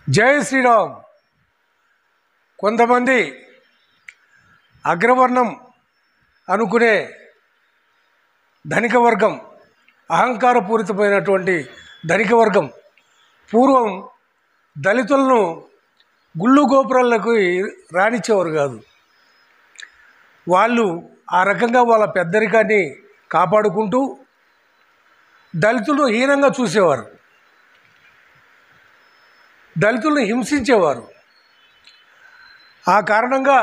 జై శ్రీరామ్. కొంతమంది అగ్రవర్ణం అనుకునే ధనిక వర్గం, అహంకారపూరితమైనటువంటి ధనిక వర్గం పూర్వం దళితులను గుళ్ళు గోపురాలకు రానిచ్చేవారు కాదు. వాళ్ళు ఆ రకంగా వాళ్ళ పెద్దరికాన్ని కాపాడుకుంటూ దళితులను హీనంగా చూసేవారు, దళితులను హింసించేవారు. ఆ కారణంగా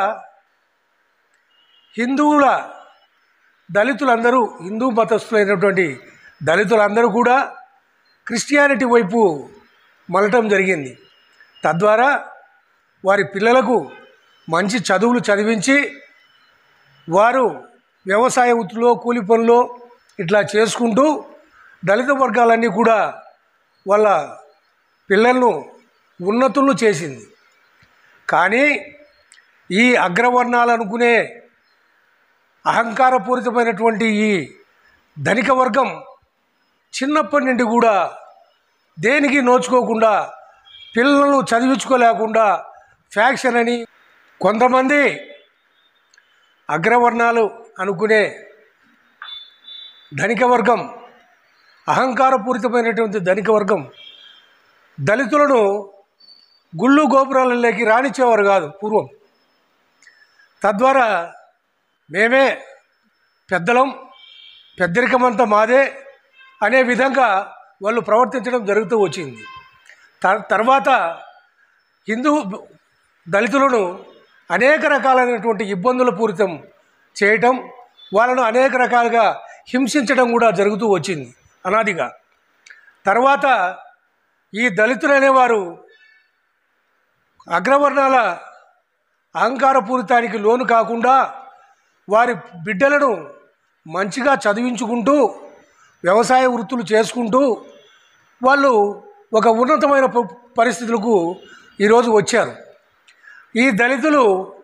దళితులందరూ హిందూ మతస్థులైనటువంటి దళితులందరూ కూడా క్రిస్టియానిటీ వైపు మలటం జరిగింది. తద్వారా వారి పిల్లలకు మంచి చదువులు చదివించి వారు వ్యవసాయ వృత్తిలో, కూలి పనులో ఇట్లా చేసుకుంటూ దళిత వర్గాలన్నీ కూడా వాళ్ళ పిల్లలను ఉన్నతులను చేసింది. కానీ ఈ అగ్రవర్ణాలు అనుకునే అహంకారపూరితమైనటువంటి ఈ ధనిక వర్గం చిన్నప్పటి నుండి కూడా దేనికి నోచుకోకుండా, పిల్లలను చదివించుకోలేకుండా ఫ్యాక్షన్ అని కొంతమంది అగ్రవర్ణాలు అనుకునే ధనిక వర్గం, అహంకారపూరితమైనటువంటి ధనిక వర్గం దళితులను గుళ్ళు గోపురాలలోకి రానిచ్చేవారు కాదు పూర్వం. తద్వారా మేమే పెద్దలం, పెద్దరికమంతా మాదే అనే విధంగా వాళ్ళు ప్రవర్తించడం జరుగుతూ వచ్చింది. తర్వాత హిందూ దళితులను అనేక రకాలైనటువంటి ఇబ్బందుల పూరితం చేయటం, వాళ్ళను అనేక రకాలుగా హింసించడం కూడా జరుగుతూ వచ్చింది అనాదిగా. తర్వాత ఈ దళితులు అనేవారు అగ్రవర్ణాల అహంకారపూరితానికి లోను కాకుండా వారి బిడ్డలను మంచిగా చదివించుకుంటూ వ్యవసాయ వృత్తులు చేసుకుంటూ వాళ్ళు ఒక ఉన్నతమైన పరిస్థితులకు ఈరోజు వచ్చారు. ఈ దళితులు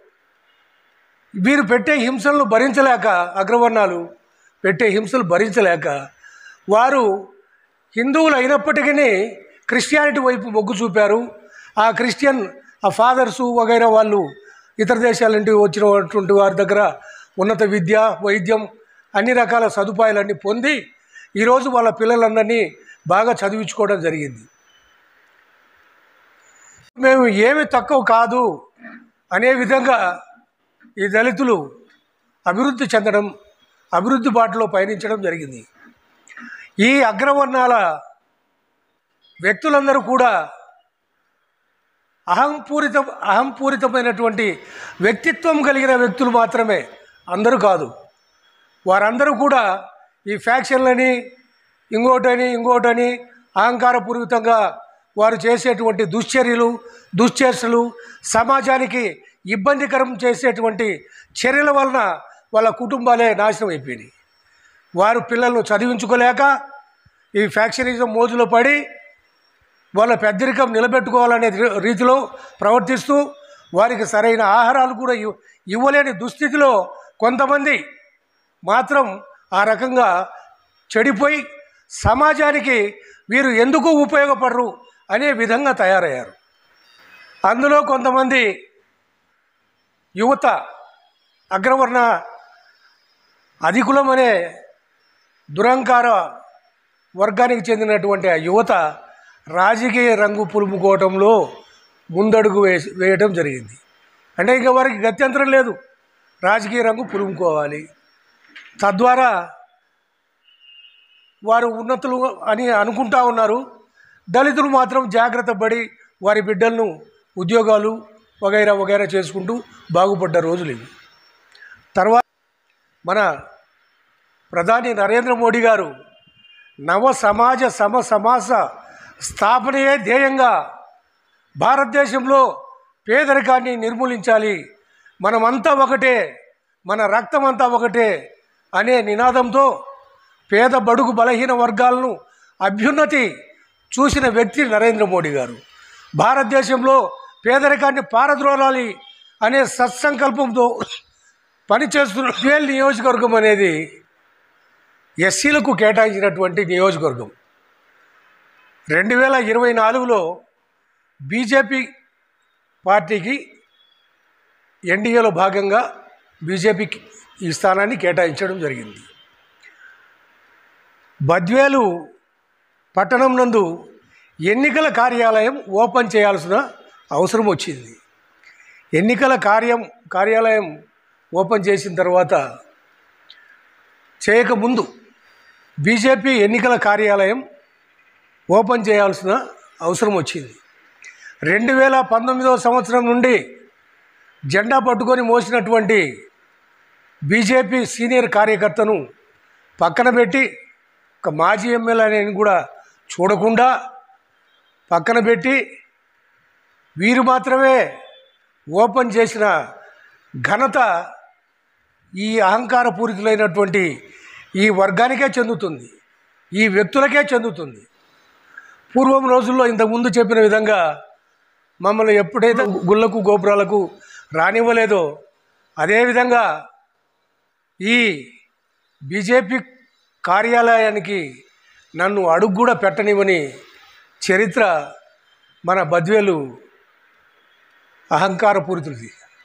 వీరు పెట్టే హింసలను భరించలేక, అగ్రవర్ణాలు పెట్టే హింసలు భరించలేక వారు హిందువులు అయినప్పటికీ క్రిస్టియానిటీ వైపు మొగ్గు చూపారు. ఆ ఫాదర్సు వగైరా వాళ్ళు ఇతర దేశాల నుండి వచ్చినటువంటి వారి దగ్గర ఉన్నత విద్య, వైద్యం, అన్ని రకాల సదుపాయాలన్నీ పొంది ఈరోజు వాళ్ళ పిల్లలందరినీ బాగా చదివించుకోవడం జరిగింది. మేము ఏమి తక్కువ కాదు అనే విధంగా ఈ దళితులు అభివృద్ధి చెందడం, అభివృద్ధి బాటలో పయనించడం జరిగింది. ఈ అగ్రవర్ణాల వ్యక్తులందరూ కూడా అహంపూరితమైనటువంటి వ్యక్తిత్వం కలిగిన వ్యక్తులు మాత్రమే, అందరూ కాదు. వారందరూ కూడా ఈ ఫ్యాక్షన్లని ఇంకోటని అహంకారపూరితంగా వారు చేసేటువంటి దుశ్చర్యలు, దుశ్చేష్టలు, సమాజానికి ఇబ్బందికరం చేసేటువంటి చర్యల వలన వాళ్ళ కుటుంబాలే నాశనం అయిపోయినాయి. వారు పిల్లలను చదివించుకోలేక ఈ ఫ్యాక్షనిజం మోజులో పడి వాళ్ళ పెద్దరికం నిలబెట్టుకోవాలనే రీతిలో ప్రవర్తిస్తూ వారికి సరైన ఆహారాలు కూడా ఇవ్వలేని దుస్థితిలో కొంతమంది మాత్రం ఆ రకంగా చెడిపోయి సమాజానికి వీరు ఎందుకు ఉపయోగపడరు అనే విధంగా తయారయ్యారు. అందులో కొంతమంది యువత, అగ్రవర్ణ అధికులం అనే దురహంకార వర్గానికి చెందినటువంటి ఆ యువత రాజకీయ రంగు పులుముకోవటంలో ముందడుగు వేయటం జరిగింది. అంటే ఇంకా వారికి గత్యంతరం లేదు, రాజకీయ రంగు పులుముకోవాలి. తద్వారా వారు ఉన్నతులు అని అనుకుంటా ఉన్నారు. దళితులు మాత్రం జాగ్రత్త పడి వారి బిడ్డలను ఉద్యోగాలు వగైరా చేసుకుంటూ బాగుపడ్డ రోజులు ఇవి. తర్వాత మన ప్రధాని నరేంద్ర మోడీ గారు నవ సమాజ సమాజ స్థాపనయే ధ్యేయంగా భారతదేశంలో పేదరికాన్ని నిర్మూలించాలి, మనమంతా ఒకటే, మన రక్తం అంతా ఒకటే అనే నినాదంతో పేద బడుగు బలహీన వర్గాలను అభ్యున్నతి చూసిన వ్యక్తి నరేంద్ర మోడీ గారు. భారతదేశంలో పేదరికాన్ని పారద్రోలాలి అనే సత్సంకల్పంతో పనిచేస్తున్న గద్వేల్ నియోజకవర్గం అనేది ఎస్సీలకు కేటాయించినటువంటి నియోజకవర్గం. 2024లో బీజేపీ పార్టీకి ఎన్డీఏలో భాగంగా బీజేపీకి ఈ స్థానాన్ని కేటాయించడం జరిగింది. బద్వేలు పట్టణం నందు ఎన్నికల కార్యాలయం ఓపెన్ చేయాల్సిన అవసరం వచ్చింది. ఎన్నికల కార్యాలయం ఓపెన్ చేసిన తర్వాత చేయకముందు బీజేపీ ఎన్నికల కార్యాలయం ఓపెన్ చేయాల్సిన అవసరం వచ్చింది. 2019వ సంవత్సరం నుండి జెండా పట్టుకొని మోసినటువంటి బీజేపీ సీనియర్ కార్యకర్తను పక్కన పెట్టి, ఒక మాజీ ఎమ్మెల్యేని కూడా చూడకుండా పక్కన పెట్టి వీరు మాత్రమే ఓపెన్ చేసిన ఘనత ఈ అహంకారపూరితులైనటువంటి ఈ వర్గానికే చెందుతుంది, ఈ వ్యక్తులకే చెందుతుంది. పూర్వం రోజుల్లో ఇంతకుముందు చెప్పిన విధంగా మమ్మల్ని ఎప్పుడైతే గుళ్ళకు గోపురాలకు రానివ్వలేదో అదేవిధంగా ఈ బీజేపీ కార్యాలయానికి నన్ను అడుగు కూడా పెట్టనివ్వని చరిత్ర మన బద్వేలు అహంకారపూరితులది.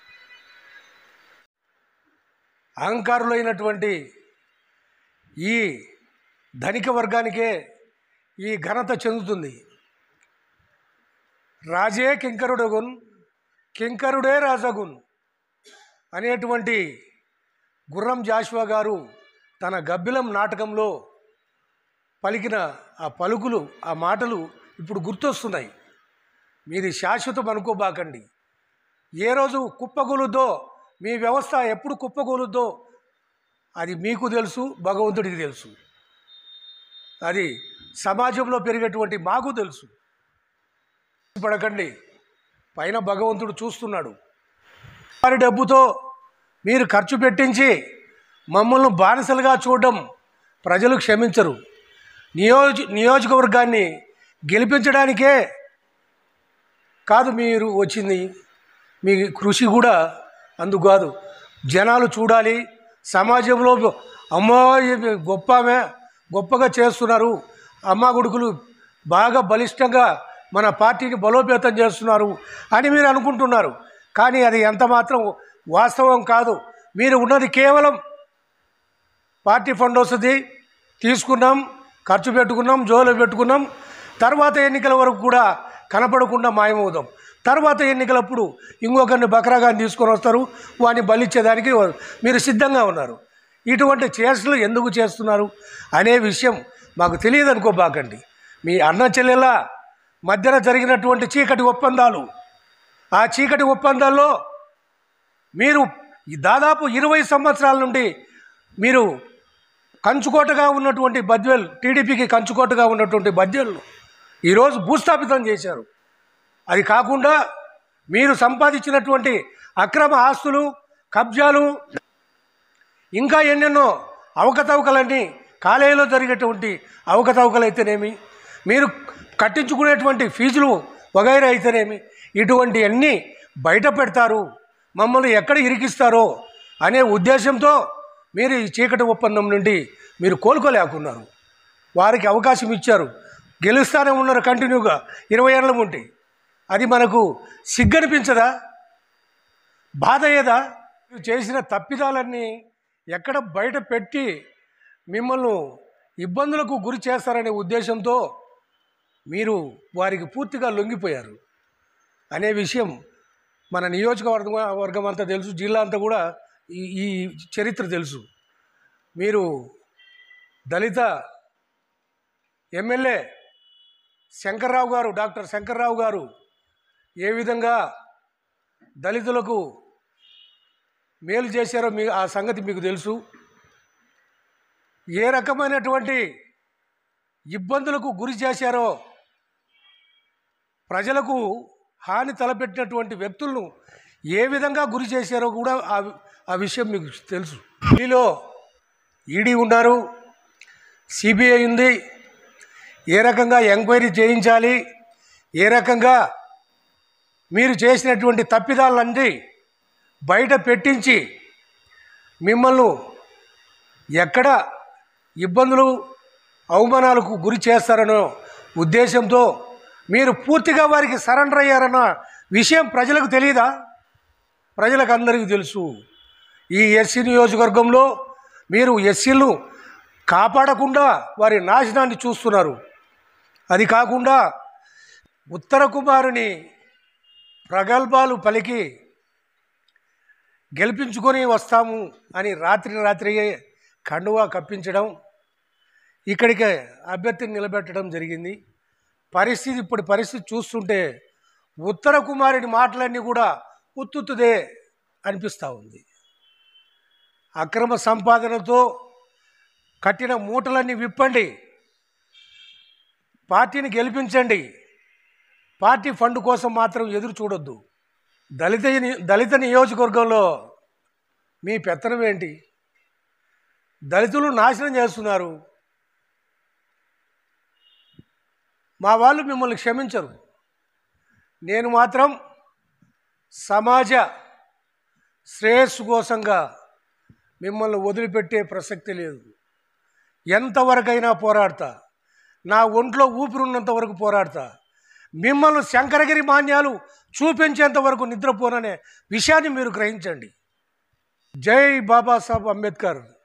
అహంకారులైనటువంటి ఈ ధనిక వర్గానికే ఈ ఘనత చెందుతుంది. రాజే కింకరుడగున్ కింకరుడే రాజగున్ అనేటువంటి గుర్రం జాషువా గారు తన గబ్బిలం నాటకంలో పలికిన ఆ పలుకులు, ఆ మాటలు ఇప్పుడు గుర్తొస్తున్నాయి. మీది శాశ్వతం అనుకోబాకండి. ఏ రోజు కుప్పగూలుద్దో, మీ వ్యవస్థ ఎప్పుడు కుప్పగూలుద్దో అది మీకు తెలుసు, భగవంతుడికి తెలుసు. అది సమాజంలో పెరిగేటువంటి మాకు తెలుసు. పడకండి, పైన భగవంతుడు చూస్తున్నాడు. వారి డబ్బుతో మీరు ఖర్చు పెట్టించి మమ్మల్ని బానిసలుగా చూడడం ప్రజలు క్షమించరు. నియోజకవర్గాన్ని గెలిపించడానికే కాదు మీరు వచ్చింది, మీ కృషి కూడా అందుకు కాదు. జనాలు చూడాలి, సమాజంలో అమ్మో గొప్పగా చేస్తున్నారు, అమ్మ గుడుకులు బాగా బలిష్టంగా మన పార్టీని బలోపేతం చేస్తున్నారు అని మీరు అనుకుంటున్నారు. కానీ అది ఎంత మాత్రం వాస్తవం కాదు. మీరు ఉన్నది కేవలం పార్టీ ఫండ్ వస్తుంది, తీసుకున్నాం, ఖర్చు పెట్టుకున్నాం, జోలో పెట్టుకున్నాం, తర్వాత ఎన్నికల వరకు కూడా కనపడకుండా మాయమవుదాం. తర్వాత ఎన్నికలప్పుడు ఇంకొకరిని బకరాగాన్ని తీసుకొని వస్తారు, వాడిని బలిచ్చేదానికి మీరు సిద్ధంగా ఉన్నారు. ఇటువంటి చేష్టలు ఎందుకు చేస్తున్నారు అనే విషయం మాకు తెలియదు అనుకోబాకండి. మీ అన్న చెల్లెల మధ్యన జరిగినటువంటి చీకటి ఒప్పందాలు, ఆ చీకటి ఒప్పందాల్లో మీరు దాదాపు 20 సంవత్సరాల నుండి మీరు కంచుకోటగా ఉన్నటువంటి బద్వేల్, టీడీపీకి కంచుకోటగా ఉన్నటువంటి బద్వేల్ను ఈరోజు భూస్థాపితం చేశారు. అది కాకుండా మీరు సంపాదించినటువంటి అక్రమ ఆస్తులు, కబ్జాలు, ఇంకా ఎన్నెన్నో అవకతవకలన్నీ, కాలేజీలో జరిగేటువంటి అవకతవకలైతేనేమి, మీరు కట్టించుకునేటువంటి ఫీజులు వగైరా అయితేనేమి, ఇటువంటి అన్నీ బయట పెడతారు, మమ్మల్ని ఎక్కడ ఇరికిస్తారో అనే ఉద్దేశంతో మీరు ఈ చీకటి ఒప్పందం నుండి మీరు కోలుకోలేకున్నారు. వారికి అవకాశం ఇచ్చారు, గెలుస్తానే ఉన్నారు కంటిన్యూగా 20 ఏళ్ళ ఉంటే. అది మనకు సిగ్గనిపించదా, బాధ అయ్యేదా? చేసిన తప్పిదాలన్నీ ఎక్కడ బయట పెట్టి మిమ్మల్ని ఇబ్బందులకు గురి చేస్తారనే ఉద్దేశంతో మీరు వారికి పూర్తిగా లొంగిపోయారు అనే విషయం మన నియోజకవర్గం అంతా తెలుసు, జిల్లా అంతా కూడా ఈ చరిత్ర తెలుసు. మీరు దళిత ఎమ్మెల్యే శంకర్రావు గారు, డాక్టర్ శంకర్రావు గారు ఏ విధంగా దళితులకు మేలు చేశారో ఆ సంగతి మీకు తెలుసు. ఏ రకమైనటువంటి ఇబ్బందులకు గురి చేశారో, ప్రజలకు హాని తలపెట్టినటువంటి వ్యక్తులను ఏ విధంగా గురి చేశారో కూడా ఆ విషయం మీకు తెలుసు. ఢిల్లీలో ఈడీ ఉన్నారు, సిబిఐ ఉంది. ఏ రకంగా ఎంక్వైరీ చేయించాలి, ఏ రకంగా మీరు చేసినటువంటి తప్పిదాలన్నీ బయట పెట్టించి మిమ్మల్ని ఎక్కడ ఇబ్బందులు, అవమానాలకు గురి చేస్తారనో ఉద్దేశంతో మీరు పూర్తిగా వారికి సరెండర్ అయ్యారన్న విషయం ప్రజలకు తెలియదా? ప్రజలకు అందరికీ తెలుసు. ఈ ఎస్సీ నియోజకవర్గంలో మీరు ఎస్సీలను కాపాడకుండా వారి నాశనాన్ని చూస్తున్నారు. అది కాకుండా ఉత్తర కుమారుని ప్రగల్భాలు పలికి గెలిపించుకొని వస్తాము అని రాత్రియే కండువా కప్పించడం, ఇక్కడికి అభ్యర్థిని నిలబెట్టడం జరిగింది. ఇప్పుడు పరిస్థితి చూస్తుంటే ఉత్తర కుమారుని మాటలన్నీ కూడా ఉత్తుత్తుదే అనిపిస్తూ ఉంది. అక్రమ సంపాదనతో కట్టిన మూటలన్నీ విప్పండి, పార్టీని గెలిపించండి. పార్టీ ఫండ్ కోసం మాత్రం ఎదురు చూడొద్దు. దళిత నియోజకవర్గంలో మీ పెత్తనం ఏంటి? దళితులు నాశనం చేస్తున్నారు. మా వాళ్ళు మిమ్మల్ని క్షమించరు. నేను మాత్రం సమాజ శ్రేయస్సు కోసంగా మిమ్మల్ని వదిలిపెట్టే ప్రసక్తి లేదు. ఎంతవరకైనా పోరాడతా, నా ఒంట్లో ఊపిరున్నంత వరకు పోరాడతా. మిమ్మల్ని శంకరగిరి మాన్యాలు చూపించేంత వరకు నిద్రపోననే విషయాన్ని మీరు గ్రహించండి. జై బాబాసాహెబ్ అంబేద్కర్.